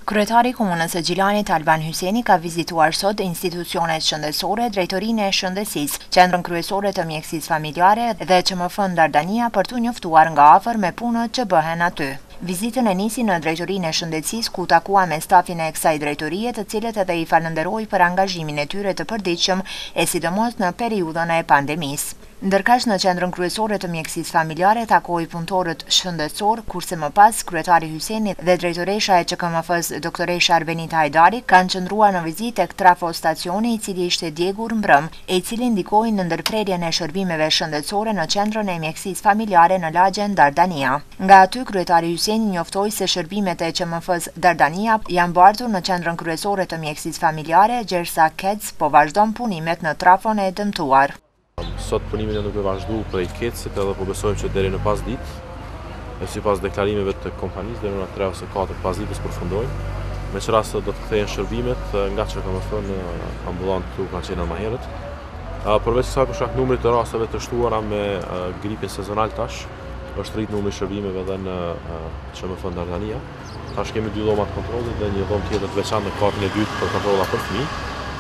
Kryetari i Komunës së Gjilanit Kryetari Hyseni ka vizituar sot institucionet shëndetësore, drejtorinë e shëndetësisë, qendrën kryesore të mjekësisë familjare dhe QKMF Dardania për t'u njoftuar nga afër me punët që bëhen aty. Vizitën e nisi në drejtorinë e shëndetësisë ku takua me stafin e kësaj drejtorie, të cilët edhe i falenderoi për angazhimin e tyre të përditshëm e sidomos në periudhën e pandemisë. Ndërkaq në qendrën kryesore të mjekësisë familjare takoi punëtorët shëndetësor, kurse më pas Kryetari Hyseni dhe drejtoresha e QKMF-s doktoresha Kryetari kanë qëndruar në vizitë tek trafostacioni i cili ishte djegur mbrëm, e i cili ndikoi në ndërprerjen e shërbimeve shëndetësore në qendrën e mjekësisë familjare në lagjën Dardania. Nga aty Kryetari Hyseni njoftoi se shërbimet e QKMF-s Dardania janë bartur në qendrën kryesore të mjekësisë familjare, gjersa KEC po vazhdon punimet në trafon e dëmtuar. Sot punimin e nuk e vazhdu prej KEC-it edhe po besojmë që deri në pas ditë, e sipas deklarimeve të kompanisë deri në 3 ose 4 pas ditës përfundojnë. Me që rast do të kthehen shërbimet nga QKMF në ambulant këtu kanë qenë më herët. Përveç kësaj për shkak numrit të rasteve të shtuara me gripin sezonal tash, është rrit numri shërbimeve edhe në QKMF Dardania. Tash kemi 2 dhoma të kontrollit dhe një dhomë tjetër të veçantë në katën e dytë për kontrolla për fëmijë.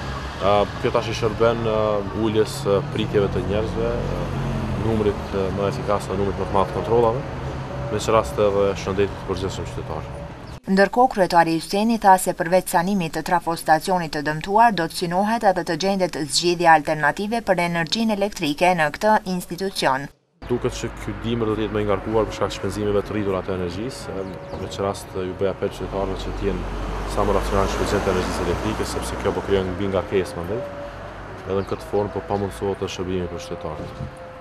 Kjo tash i shërben uljes pritjeve të njerëzve, numrit më efikas në numrit më të madh të kontrollave, me që rast edhe shëndetit të përgjithshëm qytetar. Ndërkohë, Kryetari Hyseni tha se përveç sanimit të trafostacionit të dëmtuar, do të synohet edhe të gjendet zgjidhje alternative për energjinë elektrike në këtë institucion. Duket që ky dimër do të jetë më i ngarkuar për shkak shpenzimeve të rritura të energjisë, me që rast ju bëj apel qytetarëve që të jenë sa më racional shpenzim të energjisë elektrike, sepse kjo po krijon mbi ngarkesë mandej. Edhe në këtë formë po pamundsohet të shërbimi për qytetarët.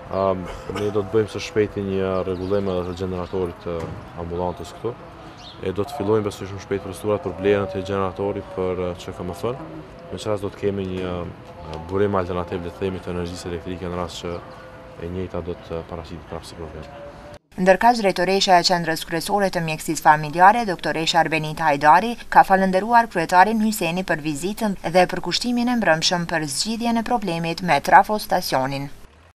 Ne do të bëjmë së shpejti një rregullim edhe të gjeneratorit të ambulantës këtu. E do të fillojmë besoj shumë shpejt procedurat për blerjen e gjeneratorit për QKMF. Me që rast do të kemi një burim alternativ le të themi të energjisë elektrike në rast që e njëjta do të paraqitet prapë si problem. Ndërkaq drejtoresha e qendrës kryesore të mjekësisë familjare, doktoresha Kryetari, ka falënderuar Kryetarin Hyseni për vizitën dhe për kushtimin e mbrëmshëm për zgjidhjen e problemit me trafostacionin.